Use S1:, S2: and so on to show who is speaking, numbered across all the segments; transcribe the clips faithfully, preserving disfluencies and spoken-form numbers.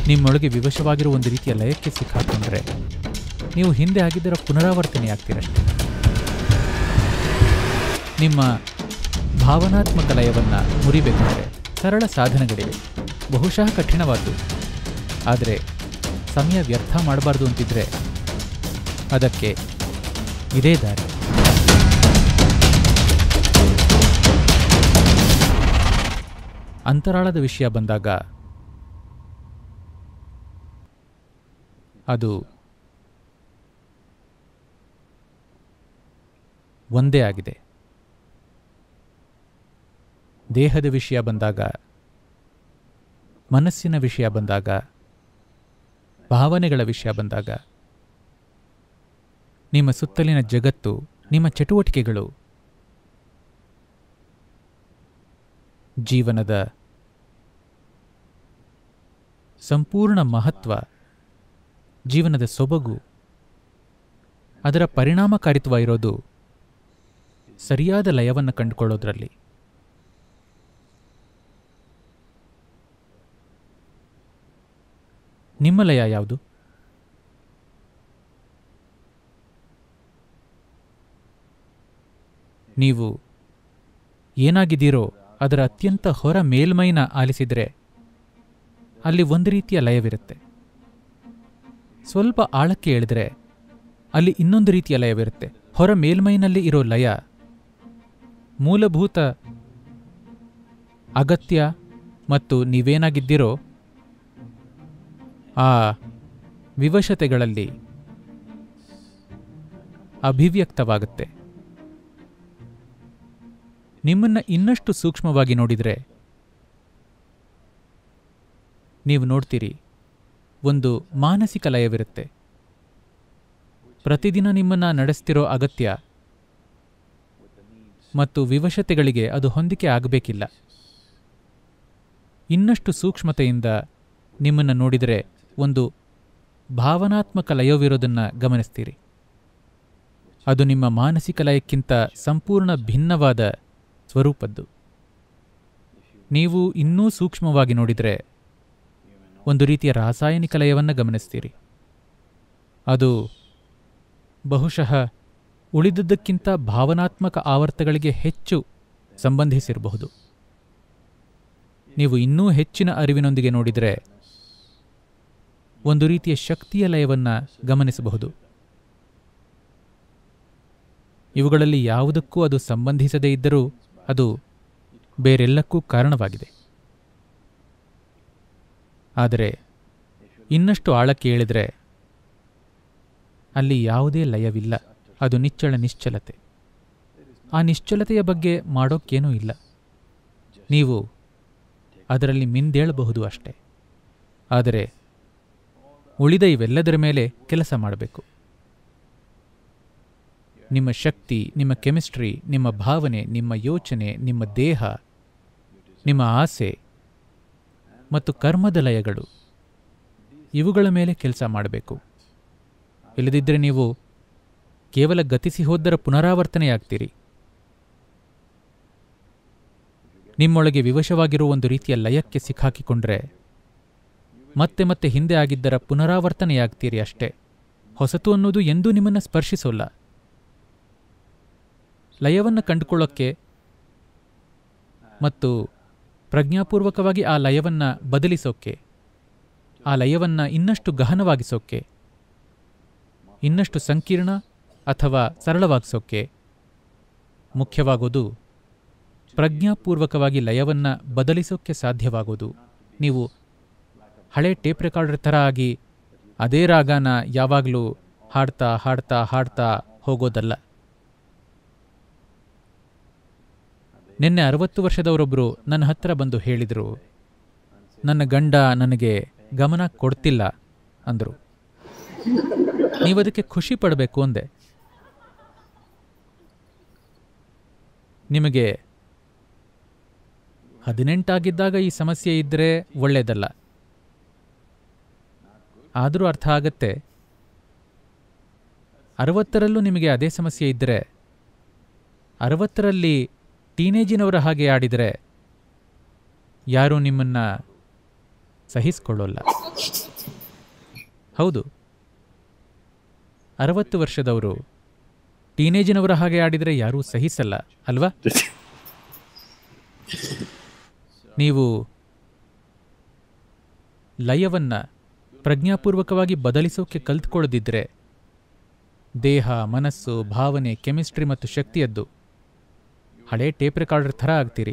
S1: ನಿಮ್ಮೊಳಗೆ ವಿವಶವಾಗಿರುವ ಒಂದು ರೀತಿಯ ಲಯಕ್ಕೆ ಸಿಕ್ಕಾಕೊಂಡ್ರೆ ನೀವು ಹಿಂದೆ ಆಗಿದ್ದರ ಪುನರಾವರ್ತನೆ ಆಗ್ತೀರಷ್ಟೆ. ನಿಮ್ಮ ಭಾವನಾತ್ಮಕ ಲಯವನ್ನು ಮುರಿಬೇಕಂದ್ರೆ ಸರಳ ಸಾಧನಗಳಿವೆ, ಬಹುಶಃ ಕಠಿಣವಾದ್ದು. ಆದರೆ ಸಮಯ ವ್ಯರ್ಥ ಮಾಡಬಾರ್ದು ಅಂತಿದ್ರೆ ಅದಕ್ಕೆ ಇದೇ ದಾರಿ. ಅಂತರಾಳದ ವಿಷಯ ಬಂದಾಗ ಅದು ಒಂದೇ ಆಗಿದೆ. ದೇಹದ ವಿಷಯ ಬಂದಾಗ, ಮನಸ್ಸಿನ ವಿಷಯ ಬಂದಾಗ, ಭಾವನೆಗಳ ವಿಷಯ ಬಂದಾಗ ನಿಮ್ಮ ಸುತ್ತಲಿನ ಜಗತ್ತು, ನಿಮ್ಮ ಚಟುವಟಿಕೆಗಳು ಜೀವನದ ಸಂಪೂರ್ಣ ಮಹತ್ವ, ಜೀವನದ ಸೊಬಗು, ಅದರ ಪರಿಣಾಮಕಾರಿತ್ವ ಇರೋದು ಸರಿಯಾದ ಲಯವನ್ನು ಕಂಡುಕೊಳ್ಳೋದ್ರಲ್ಲಿ. ನಿಮ್ಮ ಲಯ ಯಾವುದು? ನೀವು ಏನಾಗಿದ್ದೀರೋ ಅದರ ಅತ್ಯಂತ ಹೊರ ಮೇಲ್ಮೈನ ಆಲಿಸಿದರೆ ಅಲ್ಲಿ ಒಂದು ರೀತಿಯ ಲಯವಿರುತ್ತೆ. ಸ್ವಲ್ಪ ಆಳಕ್ಕೆ ಇಳಿದರೆ ಅಲ್ಲಿ ಇನ್ನೊಂದು ರೀತಿಯ ಲಯವಿರುತ್ತೆ. ಹೊರ ಮೇಲ್ಮೈನಲ್ಲಿ ಇರೋ ಲಯ ಮೂಲಭೂತ ಅಗತ್ಯ ಮತ್ತು ನೀವೇನಾಗಿದ್ದೀರೋ ಆ ವಿವಶತೆಗಳಲ್ಲಿ ಅಭಿವ್ಯಕ್ತವಾಗುತ್ತೆ. ನಿಮ್ಮನ್ನು ಇನ್ನಷ್ಟು ಸೂಕ್ಷ್ಮವಾಗಿ ನೋಡಿದರೆ ನೀವು ನೋಡ್ತೀರಿ ಒಂದು ಮಾನಸಿಕ ಲಯವಿರುತ್ತೆ. ಪ್ರತಿದಿನ ನಿಮ್ಮನ್ನು ನಡೆಸ್ತಿರೋ ಅಗತ್ಯ ಮತ್ತು ವಿವಶತೆಗಳಿಗೆ ಅದು ಹೊಂದಿಕೆ ಆಗಬೇಕಿಲ್ಲ. ಇನ್ನಷ್ಟು ಸೂಕ್ಷ್ಮತೆಯಿಂದ ನಿಮ್ಮನ್ನು ನೋಡಿದರೆ ಒಂದು ಭಾವನಾತ್ಮಕ ಲಯವಿರೋದನ್ನು ಗಮನಿಸ್ತೀರಿ. ಅದು ನಿಮ್ಮ ಮಾನಸಿಕ ಲಯಕ್ಕಿಂತ ಸಂಪೂರ್ಣ ಭಿನ್ನವಾದ ಸ್ವರೂಪದ್ದು. ನೀವು ಇನ್ನೂ ಸೂಕ್ಷ್ಮವಾಗಿ ನೋಡಿದರೆ ಒಂದು ರೀತಿಯ ರಾಸಾಯನಿಕ ಲಯವನ್ನು ಗಮನಿಸ್ತೀರಿ. ಅದು ಬಹುಶಃ ಉಳಿದದ್ದಕ್ಕಿಂತ ಭಾವನಾತ್ಮಕ ಆವರ್ತಗಳಿಗೆ ಹೆಚ್ಚು ಸಂಬಂಧಿಸಿರಬಹುದು. ನೀವು ಇನ್ನೂ ಹೆಚ್ಚಿನ ಅರಿವಿನೊಂದಿಗೆ ನೋಡಿದರೆ ಒಂದು ರೀತಿಯ ಶಕ್ತಿಯ ಲಯವನ್ನು ಗಮನಿಸಬಹುದು. ಇವುಗಳಲ್ಲಿ ಯಾವುದಕ್ಕೂ ಅದು ಸಂಬಂಧಿಸದೇ ಇದ್ದರೂ ಅದು ಬೇರೆಲ್ಲಕ್ಕೂ ಕಾರಣವಾಗಿದೆ. ಆದರೆ ಇನ್ನಷ್ಟು ಆಳಕ್ಕೆ ಇಳಿದರೆ ಅಲ್ಲಿ ಯಾವುದೇ ಲಯವಿಲ್ಲ. ಅದು ನಿಚ್ಚಳ ನಿಶ್ಚಲತೆ. ಆ ನಿಶ್ಚಲತೆಯ ಬಗ್ಗೆ ಮಾಡೋಕ್ಕೇನೂ ಇಲ್ಲ. ನೀವು ಅದರಲ್ಲಿ ಮಿಂದೇಳಬಹುದು ಅಷ್ಟೆ. ಆದರೆ ಉಳಿದ ಇವೆಲ್ಲದರ ಮೇಲೆ ಕೆಲಸ ಮಾಡಬೇಕು. ನಿಮ್ಮ ಶಕ್ತಿ, ನಿಮ್ಮ ಕೆಮಿಸ್ಟ್ರಿ, ನಿಮ್ಮ ಭಾವನೆ, ನಿಮ್ಮ ಯೋಚನೆ, ನಿಮ್ಮ ದೇಹ, ನಿಮ್ಮ ಆಸೆ ಮತ್ತು ಕರ್ಮದ ಲಯಗಳು, ಇವುಗಳ ಮೇಲೆ ಕೆಲಸ ಮಾಡಬೇಕು. ಇಲ್ಲದಿದ್ದರೆ ನೀವು ಕೇವಲ ಗತಿಸಿ ಹೋದ್ದರ ಪುನರಾವರ್ತನೆಯಾಗ್ತೀರಿ. ನಿಮ್ಮೊಳಗೆ ವಿವಶವಾಗಿರುವ ಒಂದು ರೀತಿಯ ಲಯಕ್ಕೆ ಸಿಕ್ಕಾಕಿಕೊಂಡ್ರೆ ಮತ್ತೆ ಮತ್ತೆ ಹಿಂದೆ ಆಗಿದ್ದರ ಪುನರಾವರ್ತನೆಯಾಗ್ತೀರಿ ಅಷ್ಟೇ. ಹೊಸತು ಅನ್ನೋದು ಎಂದೂ ನಿಮ್ಮನ್ನು ಸ್ಪರ್ಶಿಸೋಲ್ಲ. ಲಯವನ್ನು ಕಂಡುಕೊಳ್ಳೋಕ್ಕೆ ಮತ್ತು ಪ್ರಜ್ಞಾಪೂರ್ವಕವಾಗಿ ಆ ಲಯವನ್ನು ಬದಲಿಸೋಕ್ಕೆ, ಆ ಲಯವನ್ನು ಇನ್ನಷ್ಟು ಗಹನವಾಗಿಸೋಕ್ಕೆ, ಇನ್ನಷ್ಟು ಸಂಕೀರ್ಣ ಅಥವಾ ಸರಳವಾಗಿಸೋಕ್ಕೆ ಮುಖ್ಯವಾಗೋದು ಪ್ರಜ್ಞಾಪೂರ್ವಕವಾಗಿ ಲಯವನ್ನು ಬದಲಿಸೋಕ್ಕೆ ಸಾಧ್ಯವಾಗೋದು. ನೀವು ಹಳೆ ಟೇಪ್ ರೆಕಾರ್ಡರ್ ಥರ ಆಗಿ ಅದೇ ರಾಗನ ಯಾವಾಗಲೂ ಹಾಡ್ತಾ ಹಾಡ್ತಾ ಹಾಡ್ತಾ ಹೋಗೋದಲ್ಲ. ನಿನ್ನೆ ಅರವತ್ತು ವರ್ಷದವರೊಬ್ಬರು ನನ್ನ ಹತ್ರ ಬಂದು ಹೇಳಿದರು, ನನ್ನ ಗಂಡ ನನಗೆ ಗಮನ ಕೊಡ್ತಿಲ್ಲ ಅಂದರು. ನೀವದಕ್ಕೆ ಖುಷಿ ಪಡಬೇಕು ಅಂದೆ. ನಿಮಗೆ ಹದಿನೆಂಟಾಗಿದ್ದಾಗ ಈ ಸಮಸ್ಯೆ ಇದ್ದರೆ ಒಳ್ಳೆಯದಲ್ಲ. ಆದರೂ ಅರ್ಥ ಆಗತ್ತೆ, ಅರವತ್ತರಲ್ಲೂ ನಿಮಗೆ ಅದೇ ಸಮಸ್ಯೆ ಇದ್ದರೆ, ಅರವತ್ತರಲ್ಲಿ ಟೀನೇಜಿನವರ ಹಾಗೆ ಆಡಿದರೆ ಯಾರೂ ನಿಮ್ಮನ್ನು ಸಹಿಸಿಕೊಳ್ಳೋಲ್ಲ. ಹೌದು, ಅರವತ್ತು ವರ್ಷದವರು ಟೀನೇಜಿನವರ ಹಾಗೆ ಆಡಿದರೆ ಯಾರೂ ಸಹಿಸಲ್ಲ ಅಲ್ವಾ? ನೀವು ಲಯವನ್ನ ಪ್ರಜ್ಞಾಪೂರ್ವಕವಾಗಿ ಬದಲಿಸೋಕೆ ಕಲ್ತ್ಕೊಳ್ಳದಿದ್ರೆ ದೇಹ, ಮನಸ್ಸು, ಭಾವನೆ, ಕೆಮಿಸ್ಟ್ರಿ ಮತ್ತು ಶಕ್ತಿಯದ್ದು ಹಳೇ ಟೇಪ್ ರೆಕಾರ್ಡರ್ ಥರ ಆಗ್ತೀರಿ.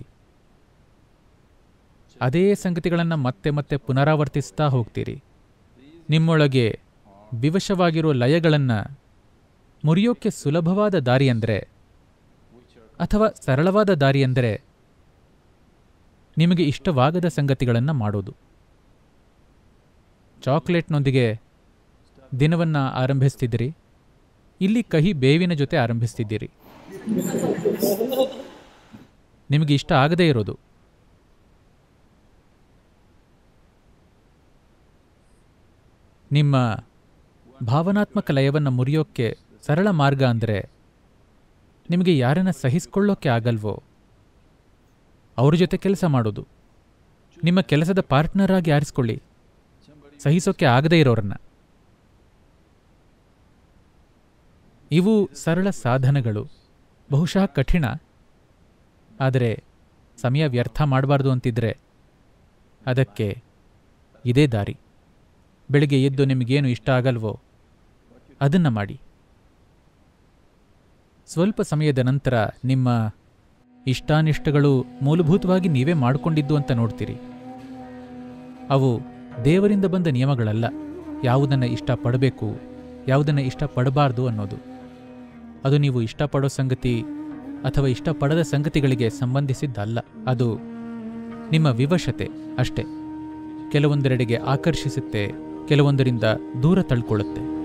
S1: ಅದೇ ಸಂಗತಿಗಳನ್ನು ಮತ್ತೆ ಮತ್ತೆ ಪುನರಾವರ್ತಿಸ್ತಾ ಹೋಗ್ತೀರಿ. ನಿಮ್ಮೊಳಗೆ ವಿವಶವಾಗಿರೋ ಲಯಗಳನ್ನು ಮುರಿಯೋಕ್ಕೆ ಸುಲಭವಾದ ದಾರಿ ಅಂದರೆ, ಅಥವಾ ಸರಳವಾದ ದಾರಿ ಅಂದರೆ, ನಿಮಗೆ ಇಷ್ಟವಾಗದ ಸಂಗತಿಗಳನ್ನು ಮಾಡೋದು. ಚಾಕ್ಲೇಟ್ನೊಂದಿಗೆ ದಿನವನ್ನು ಆರಂಭಿಸ್ತಿದ್ದೀರಿ, ಇಲ್ಲಿ ಕಹಿ ಬೇವಿನ ಜೊತೆ ಆರಂಭಿಸ್ತಿದ್ದೀರಿ. ನಿಮಗೆ ಇಷ್ಟ ಆಗದೇ ಇರೋದು. ನಿಮ್ಮ ಭಾವನಾತ್ಮಕ ಲಯವನ್ನು ಮುರಿಯೋಕ್ಕೆ ಸರಳ ಮಾರ್ಗ ಅಂದರೆ, ನಿಮಗೆ ಯಾರನ್ನ ಸಹಿಸ್ಕೊಳ್ಳೋಕ್ಕೆ ಆಗಲ್ವೋ ಅವ್ರ ಜೊತೆ ಕೆಲಸ ಮಾಡೋದು. ನಿಮ್ಮ ಕೆಲಸದ ಪಾರ್ಟ್ನರ್ ಆಗಿ ಆರಿಸ್ಕೊಳ್ಳಿ, ಸಹಿಸೋಕ್ಕೆ ಆಗದೇ ಇರೋರನ್ನ. ಇವು ಸರಳ ಸಾಧನಗಳು, ಬಹುಶಃ ಕಠಿಣ. ಆದರೆ ಸಮಯ ವ್ಯರ್ಥ ಮಾಡಬಾರ್ದು ಅಂತಿದ್ರೆ ಅದಕ್ಕೆ ಇದೇ ದಾರಿ. ಬೆಳಿಗ್ಗೆ ಎದ್ದು ನಿಮಗೇನು ಇಷ್ಟ ಆಗಲ್ವೋ ಅದನ್ನು ಮಾಡಿ. ಸ್ವಲ್ಪ ಸಮಯದ ನಂತರ ನಿಮ್ಮ ಇಷ್ಟಾನಿಷ್ಟಗಳು ಮೂಲಭೂತವಾಗಿ ನೀವೇ ಮಾಡಿಕೊಂಡಿದ್ದು ಅಂತ ನೋಡ್ತೀರಿ. ಅವು ದೇವರಿಂದ ಬಂದ ನಿಯಮಗಳಲ್ಲ, ಯಾವುದನ್ನು ಇಷ್ಟಪಡಬೇಕು, ಯಾವುದನ್ನು ಇಷ್ಟಪಡಬಾರ್ದು ಅನ್ನೋದು. ಅದು ನೀವು ಇಷ್ಟಪಡೋ ಸಂಗತಿ ಅಥವಾ ಇಷ್ಟಪಡದ ಸಂಗತಿಗಳಿಗೆ ಸಂಬಂಧಿಸಿದ್ದಲ್ಲ. ಅದು ನಿಮ್ಮ ವಿವಶತೆ ಅಷ್ಟೇ. ಕೆಲವೊಂದೆಡೆಗೆ ಆಕರ್ಷಿಸುತ್ತೆ, ಕೆಲವೊಂದರಿಂದ ದೂರ ತಳ್ಕೊಳ್ಳುತ್ತೆ.